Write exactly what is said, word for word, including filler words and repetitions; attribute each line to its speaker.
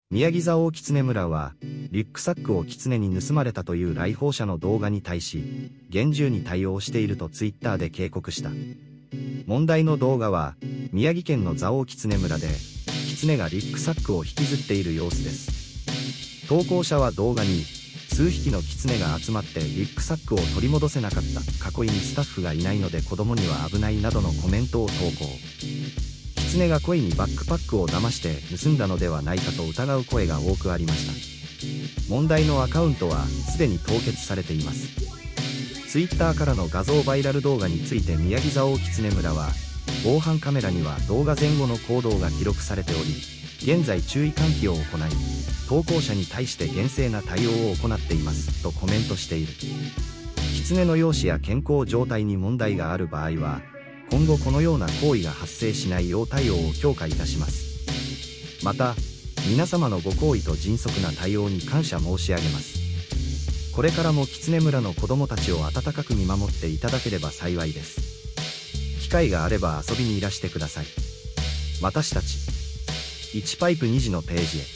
Speaker 1: 宮城蔵王狐村は、リュックサックを狐に盗まれたという来訪者の動画に対し、厳重に対応しているとツイッターで警告した。問題の動画は、宮城県の蔵王狐村で、狐がリュックサックを引きずっている様子です。投稿者は動画に、数匹の狐が集まってリュックサックを取り戻せなかった。囲いにスタッフがいないので子供には危ないなどのコメントを投稿。狐が故意にバックパックを騙して盗んだのではないかと疑う声が多くありました。問題のアカウントはすでに凍結されています。ツイッターからの画像バイラル動画について宮城蔵王狐村は、防犯カメラには動画前後の行動が記録されており、現在注意喚起を行い、投稿者に対して厳正な対応を行っていますとコメントしている。狐の容姿や健康状態に問題がある場合は、今後このような行為が発生しないよう対応を強化いたします。また、皆様のご好意と迅速な対応に感謝申し上げます。これからも狐村の子供たちを温かく見守っていただければ幸いです。機会があれば遊びにいらしてください。私たち、いちパイプに時のページへ。